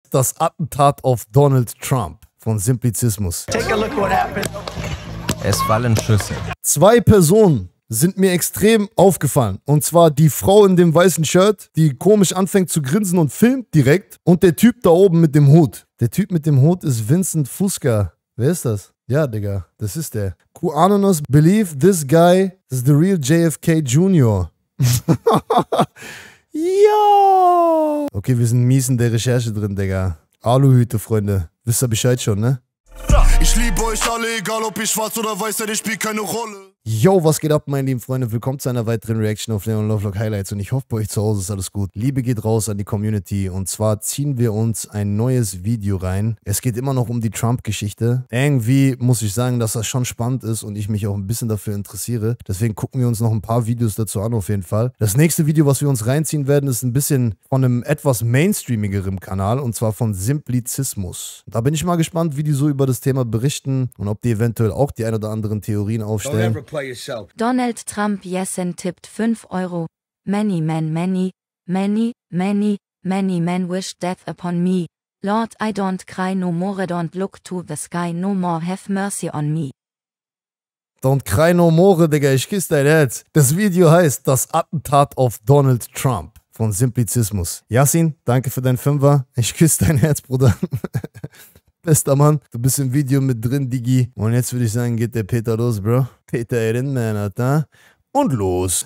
Das Attentat auf Donald Trump von Simplizismus. Take a look what happened. Es fallen Schüsse. 2 Personen sind mir extrem aufgefallen. Und zwar die Frau in dem weißen Shirt, die komisch anfängt zu grinsen und filmt direkt. Und der Typ da oben mit dem Hut. Der Typ mit dem Hut ist Vincent Fusca. Wer ist das? Ja, Digga, das ist der. QAnonymous believe this guy is the real JFK Jr. Ja! Okay, wir sind mies in der Recherche drin, Digga. Aluhüte, Freunde. Wisst ihr Bescheid schon, ne? Ich liebe euch alle, egal ob ich schwarz oder weiß, denn ich spielt keine Rolle. Yo, was geht ab, meine lieben Freunde? Willkommen zu einer weiteren Reaction auf Leon Lovelock Highlights und ich hoffe, bei euch zu Hause ist alles gut. Liebe geht raus an die Community und zwar ziehen wir uns ein neues Video rein. Es geht immer noch um die Trump-Geschichte. Irgendwie muss ich sagen, dass das schon spannend ist und ich mich auch ein bisschen dafür interessiere. Deswegen gucken wir uns noch ein paar Videos dazu an auf jeden Fall. Das nächste Video, was wir uns reinziehen werden, ist ein bisschen von einem etwas mainstreamigeren Kanal und zwar von Simplizismus. Da bin ich mal gespannt, wie die so über das Thema berichten und ob die eventuell auch die ein oder anderen Theorien aufstellen. Donald Trump Jessen tippt 5 Euro. Many men wish death upon me. Lord, I don't cry no more, don't look to the sky no more, have mercy on me. Don't cry no more, Digga, ich küsse dein Herz. Das Video heißt Das Attentat auf Donald Trump von Simplizismus. Yasin, danke für deinen Fünfer. Ich küsse dein Herz, Bruder. Bester Mann, du bist im Video mit drin, Digi. Und jetzt würde ich sagen, geht der Peter los, Bro. Peter Ehrenmann, Alter. Und los.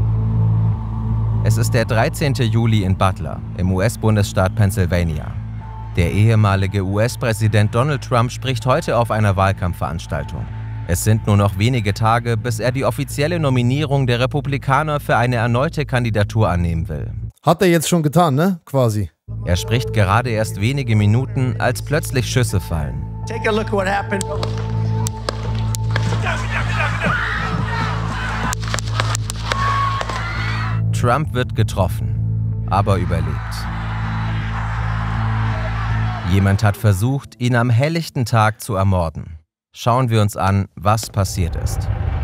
Es ist der 13. Juli in Butler, im US-Bundesstaat Pennsylvania. Der ehemalige US-Präsident Donald Trump spricht heute auf einer Wahlkampfveranstaltung. Es sind nur noch wenige Tage, bis er die offizielle Nominierung der Republikaner für eine erneute Kandidatur annehmen will. Hat er jetzt schon getan, ne? Quasi. Er spricht gerade erst wenige Minuten, als plötzlich Schüsse fallen. Take a look what happened. Trump wird getroffen, aber überlebt. Jemand hat versucht, ihn am helllichten Tag zu ermorden. Schauen wir uns an, was passiert ist.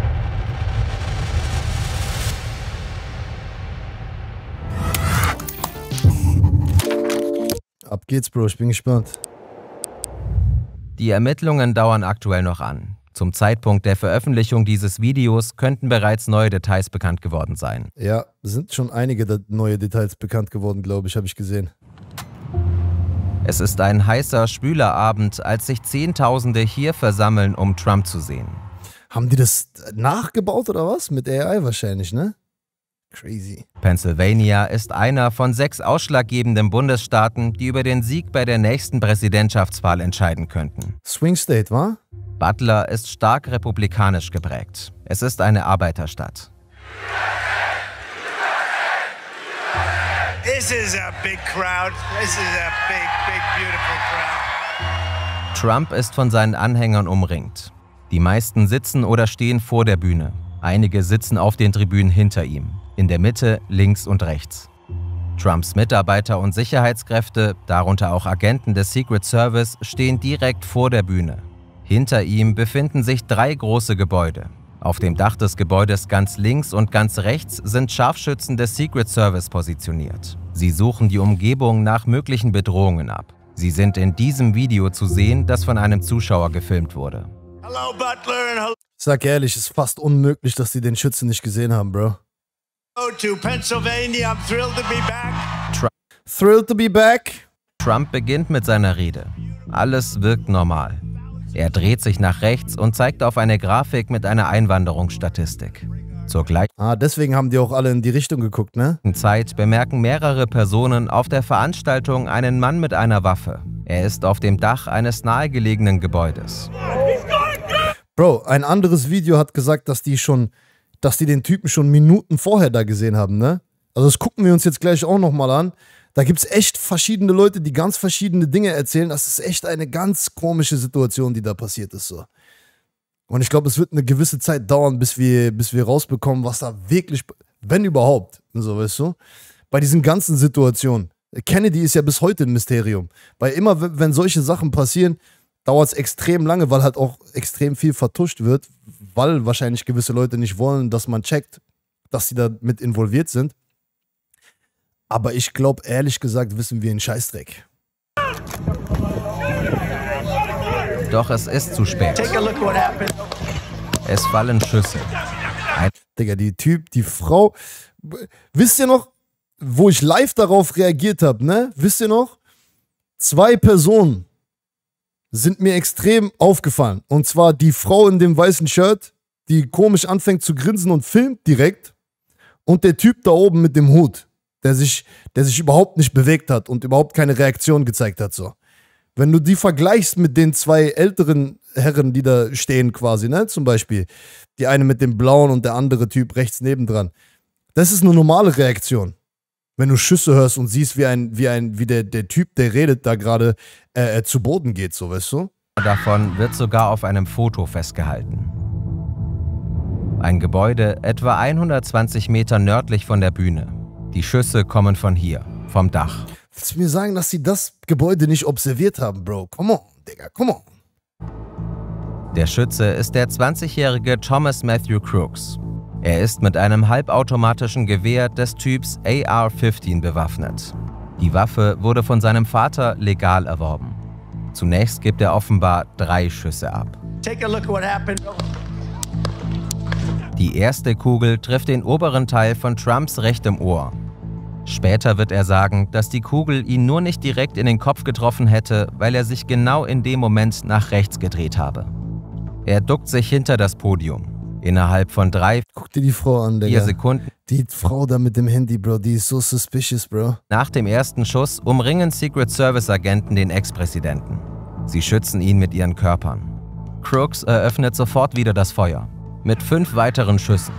Ab geht's, Bro, ich bin gespannt. Die Ermittlungen dauern aktuell noch an. Zum Zeitpunkt der Veröffentlichung dieses Videos könnten bereits neue Details bekannt geworden sein. Ja, sind schon einige neue Details bekannt geworden, glaube ich, habe ich gesehen. Es ist ein heißer, schwüler Abend, als sich Zehntausende hier versammeln, um Trump zu sehen. Haben die das nachgebaut oder was? Mit AI wahrscheinlich, ne? Crazy. Pennsylvania ist einer von 6 ausschlaggebenden Bundesstaaten, die über den Sieg bei der nächsten Präsidentschaftswahl entscheiden könnten. Swing State, wa? Butler ist stark republikanisch geprägt. Es ist eine Arbeiterstadt. This is a big crowd. This is a big, beautiful crowd. Trump ist von seinen Anhängern umringt. Die meisten sitzen oder stehen vor der Bühne. Einige sitzen auf den Tribünen hinter ihm. In der Mitte, links und rechts. Trumps Mitarbeiter und Sicherheitskräfte, darunter auch Agenten des Secret Service, stehen direkt vor der Bühne. Hinter ihm befinden sich 3 große Gebäude. Auf dem Dach des Gebäudes ganz links und ganz rechts sind Scharfschützen des Secret Service positioniert. Sie suchen die Umgebung nach möglichen Bedrohungen ab. Sie sind in diesem Video zu sehen, das von einem Zuschauer gefilmt wurde. Hello, Butler, and hello Sag ehrlich, es ist fast unmöglich, dass die den Schützen nicht gesehen haben, Bro. to Pennsylvania. I'm thrilled to be back. Thrilled to be back. Trump beginnt mit seiner Rede. Alles wirkt normal. Er dreht sich nach rechts und zeigt auf eine Grafik mit einer Einwanderungsstatistik. Zur gleichen Deswegen haben die auch alle in die Richtung geguckt, ne? Zeit bemerken mehrere Personen auf der Veranstaltung einen Mann mit einer Waffe. Er ist auf dem Dach eines nahegelegenen Gebäudes. Bro, ein anderes Video hat gesagt, dass die den Typen schon Minuten vorher da gesehen haben, ne? Also das gucken wir uns jetzt gleich auch nochmal an. Da gibt es echt verschiedene Leute, die ganz verschiedene Dinge erzählen. Das ist echt eine ganz komische Situation, die da passiert ist. So. Und ich glaube, es wird eine gewisse Zeit dauern, bis wir rausbekommen, was da wirklich, wenn überhaupt, so, weißt du, bei diesen ganzen Situationen. Kennedy ist ja bis heute ein Mysterium. Weil immer, wenn solche Sachen passieren, dauert es extrem lange, weil halt auch extrem viel vertuscht wird, weil wahrscheinlich gewisse Leute nicht wollen, dass man checkt, dass sie da mit involviert sind. Aber ich glaube, ehrlich gesagt, wissen wir einen Scheißdreck. Doch es ist zu spät. Take a look what happened. Es fallen Schüsse. Digga, die Frau. Wisst ihr noch, wo ich live darauf reagiert habe, ne? Wisst ihr noch? 2 Personen sind mir extrem aufgefallen. Und zwar die Frau in dem weißen Shirt, die komisch anfängt zu grinsen und filmt direkt. Und der Typ da oben mit dem Hut, der sich überhaupt nicht bewegt hat und überhaupt keine Reaktion gezeigt hat. So. Wenn du die vergleichst mit den 2 älteren Herren, die da stehen quasi, ne? Zum Beispiel die eine mit dem blauen und der andere Typ rechts nebendran. Das ist eine normale Reaktion. Wenn du Schüsse hörst und siehst, wie der Typ, der redet, da gerade zu Boden geht, so, weißt du? Davon wird sogar auf einem Foto festgehalten. Ein Gebäude etwa 120 Meter nördlich von der Bühne. Die Schüsse kommen von hier, vom Dach. Willst du mir sagen, dass sie das Gebäude nicht observiert haben, Bro? Come on, Digga, come on. Der Schütze ist der 20-jährige Thomas Matthew Crooks. Er ist mit einem halbautomatischen Gewehr des Typs AR-15 bewaffnet. Die Waffe wurde von seinem Vater legal erworben. Zunächst gibt er offenbar 3 Schüsse ab. Take a look what happened. Die erste Kugel trifft den oberen Teil von Trumps rechtem Ohr. Später wird er sagen, dass die Kugel ihn nur nicht direkt in den Kopf getroffen hätte, weil er sich genau in dem Moment nach rechts gedreht habe. Er duckt sich hinter das Podium. Innerhalb von 3, Guck dir die Frau an, 4 Digga. Sekunden Die Frau da mit dem Handy, Bro, die ist so suspicious, Bro. nach dem ersten Schuss umringen Secret Service-Agenten den Ex-Präsidenten. Sie schützen ihn mit ihren Körpern. Crooks eröffnet sofort wieder das Feuer. Mit 5 weiteren Schüssen.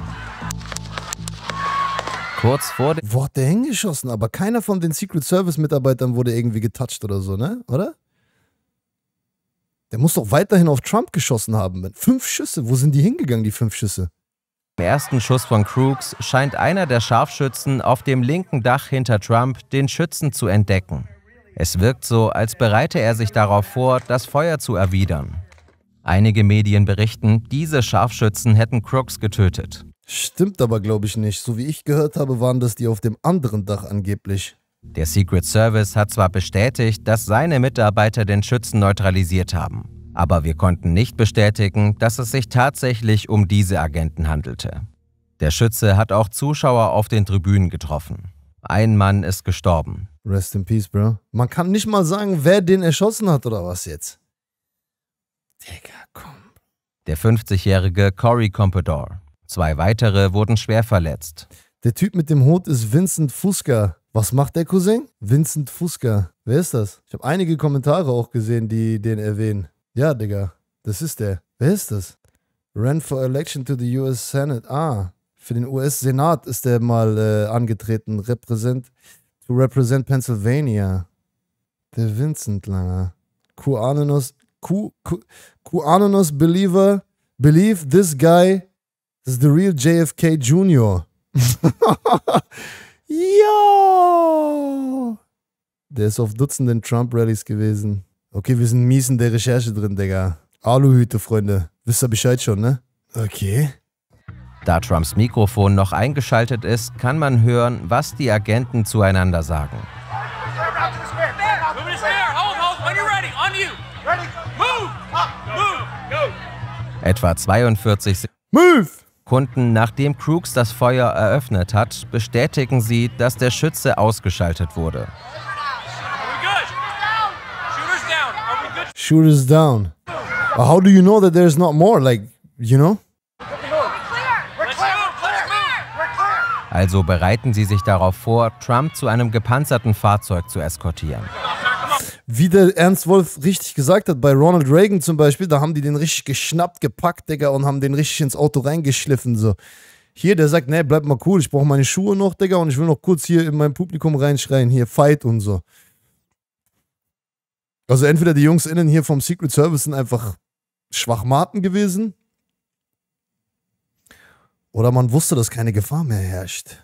Kurz vor dem Wo hat der hingeschossen? Aber keiner von den Secret Service-Mitarbeitern wurde irgendwie getoucht oder so, ne? Oder? Der muss doch weiterhin auf Trump geschossen haben. 5 Schüsse, wo sind die hingegangen, die 5 Schüsse? ersten Schuss von Crooks scheint einer der Scharfschützen auf dem linken Dach hinter Trump den Schützen zu entdecken. Es wirkt so, als bereite er sich darauf vor, das Feuer zu erwidern. Einige Medien berichten, diese Scharfschützen hätten Crooks getötet. Stimmt aber, glaube ich, nicht. So wie ich gehört habe, waren das die auf dem anderen Dach angeblich. Der Secret Service hat zwar bestätigt, dass seine Mitarbeiter den Schützen neutralisiert haben, aber wir konnten nicht bestätigen, dass es sich tatsächlich um diese Agenten handelte. Der Schütze hat auch Zuschauer auf den Tribünen getroffen. Ein Mann ist gestorben. Rest in peace, Bro. Man kann nicht mal sagen, wer den erschossen hat oder was jetzt. Digga, komm. Der 50-jährige Corey Comprador. 2 weitere wurden schwer verletzt. Der Typ mit dem Hut ist Vincent Fusca. Was macht der Cousin? Vincent Fusca. Wer ist das? Ich habe einige Kommentare auch gesehen, die den erwähnen. Ja, Digga, das ist der. Wer ist das? Ran for election to the US Senate. Ah, für den US-Senat ist der mal angetreten. To represent Pennsylvania. Der Vincent Langer. QAnon believe this guy is the real JFK Jr. Ja! Der ist auf Dutzenden Trump-Rallies gewesen. Okay, wir sind mies in der Recherche drin, Digga. Aluhüte, Freunde. Wisst ihr Bescheid schon, ne? Okay. Da Trumps Mikrofon noch eingeschaltet ist, kann man hören, was die Agenten zueinander sagen. Etwa 42 Sekunden nachdem Crooks das Feuer eröffnet hat, bestätigen sie, dass der Schütze ausgeschaltet wurde. Shooters down. How do you know that there's not more? Like, you know? Also bereiten sie sich darauf vor, Trump zu einem gepanzerten Fahrzeug zu eskortieren. Wie der Ernst Wolf richtig gesagt hat, bei Ronald Reagan zum Beispiel, da haben die den richtig geschnappt, gepackt, Digga, und haben den richtig ins Auto reingeschliffen, so. Hier, der sagt, nee, bleib mal cool, ich brauche meine Schuhe noch, Digga, und ich will noch kurz hier in mein Publikum reinschreien, hier, Fight und so. Also entweder die Jungs innen hier vom Secret Service sind einfach Schwachmaten gewesen, oder man wusste, dass keine Gefahr mehr herrscht.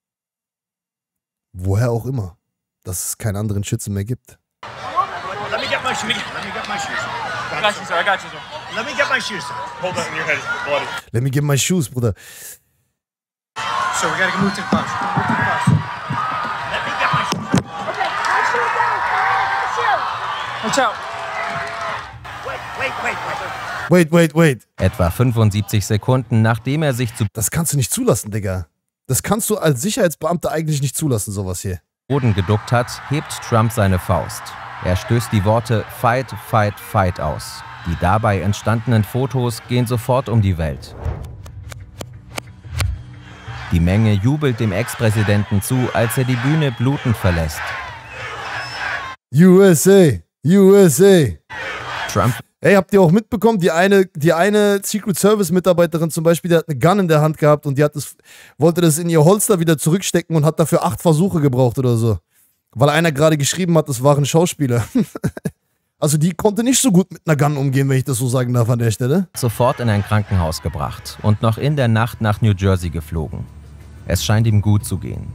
Woher auch immer, dass es keinen anderen Schützen mehr gibt. Let me get my shoes. Let me get my shoes. I got you, sir. I got you, sir. Let me get my shoes, sir. Hold on, your head is bloody. Let me get my shoes, Bruder. So we gotta move to the bus. Move to the bus. Let me get my shoes. Okay, my shoes down. My shoes. Watch out. Wait. Wait. Etwa 75 Sekunden, nachdem er sich zu Das kannst du nicht zulassen, Digga. Das kannst du als Sicherheitsbeamter eigentlich nicht zulassen, sowas hier. Boden geduckt hat, hebt Trump seine Faust. Er stößt die Worte Fight, Fight, Fight aus. Die dabei entstandenen Fotos gehen sofort um die Welt. Die Menge jubelt dem Ex-Präsidenten zu, als er die Bühne blutend verlässt. USA. Trump Ey, habt ihr auch mitbekommen, die eine Secret Service Mitarbeiterin zum Beispiel, die hat eine Gun in der Hand gehabt und wollte das in ihr Holster wieder zurückstecken und hat dafür 8 Versuche gebraucht oder so. Weil einer gerade geschrieben hat, es waren Schauspieler. Also die konnte nicht so gut mit einer Gun umgehen, wenn ich das so sagen darf an der Stelle. sofort in ein Krankenhaus gebracht und noch in der Nacht nach New Jersey geflogen. Es scheint ihm gut zu gehen.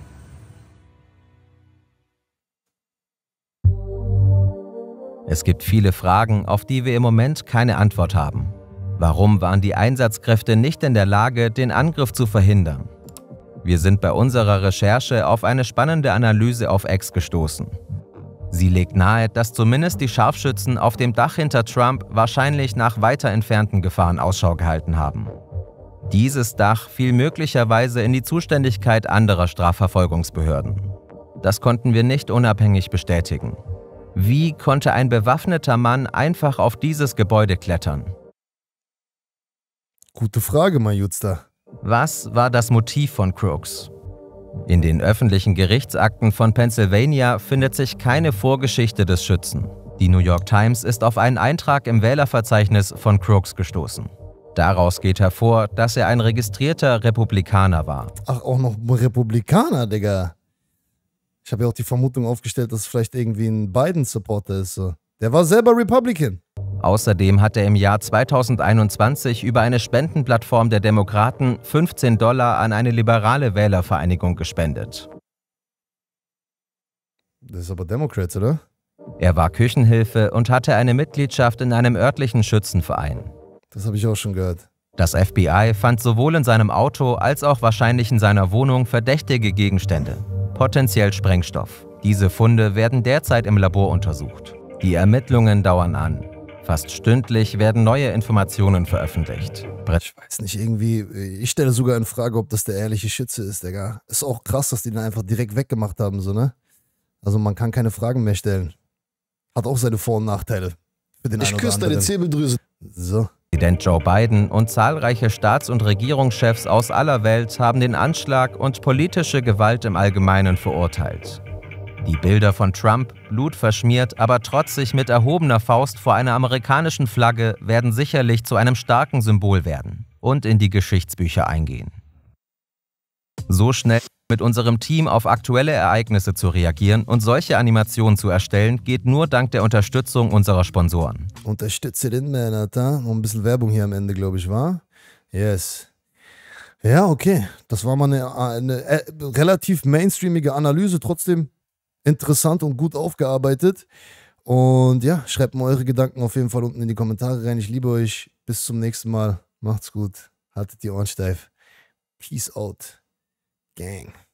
Es gibt viele Fragen, auf die wir im Moment keine Antwort haben. Warum waren die Einsatzkräfte nicht in der Lage, den Angriff zu verhindern? Wir sind bei unserer Recherche auf eine spannende Analyse auf X gestoßen. Sie legt nahe, dass zumindest die Scharfschützen auf dem Dach hinter Trump wahrscheinlich nach weiter entfernten Gefahren Ausschau gehalten haben. Dieses Dach fiel möglicherweise in die Zuständigkeit anderer Strafverfolgungsbehörden. Das konnten wir nicht unabhängig bestätigen. Wie konnte ein bewaffneter Mann einfach auf dieses Gebäude klettern? Gute Frage, mein Jutster. Was war das Motiv von Crooks? In den öffentlichen Gerichtsakten von Pennsylvania findet sich keine Vorgeschichte des Schützen. Die New York Times ist auf einen Eintrag im Wählerverzeichnis von Crooks gestoßen. Daraus geht hervor, dass er ein registrierter Republikaner war. Ach, auch noch Republikaner, Digga. Ich habe ja auch die Vermutung aufgestellt, dass es vielleicht irgendwie ein Biden-Supporter ist. So. Der war selber Republican. Außerdem hat er im Jahr 2021 über eine Spendenplattform der Demokraten $15 an eine liberale Wählervereinigung gespendet. Das ist aber Democrats, oder? Er war Küchenhilfe und hatte eine Mitgliedschaft in einem örtlichen Schützenverein. Das habe ich auch schon gehört. Das FBI fand sowohl in seinem Auto als auch wahrscheinlich in seiner Wohnung verdächtige Gegenstände, potenziell Sprengstoff. Diese Funde werden derzeit im Labor untersucht. Die Ermittlungen dauern an. Fast stündlich werden neue Informationen veröffentlicht. Ich weiß nicht, irgendwie, ich stelle sogar in Frage, ob das der ehrliche Schütze ist, Digga. Ist auch krass, dass die den einfach direkt weggemacht haben, so, ne? Also man kann keine Fragen mehr stellen. Hat auch seine Vor- und Nachteile. Für den Ich küsse deine Zirbeldrüse. So. Präsident Joe Biden und zahlreiche Staats- und Regierungschefs aus aller Welt haben den Anschlag und politische Gewalt im Allgemeinen verurteilt. Die Bilder von Trump, blutverschmiert, aber trotzig mit erhobener Faust vor einer amerikanischen Flagge, werden sicherlich zu einem starken Symbol werden und in die Geschichtsbücher eingehen. So schnell mit unserem Team auf aktuelle Ereignisse zu reagieren und solche Animationen zu erstellen, geht nur dank der Unterstützung unserer Sponsoren. Unterstütze den Man, Alter. Noch ein bisschen Werbung hier am Ende, glaube ich, war? Yes. Ja, okay. Das war mal eine relativ mainstreamige Analyse, trotzdem interessant und gut aufgearbeitet. Und ja, schreibt mal eure Gedanken auf jeden Fall unten in die Kommentare rein. Ich liebe euch. Bis zum nächsten Mal. Macht's gut. Haltet die Ohren steif. Peace out. Gang.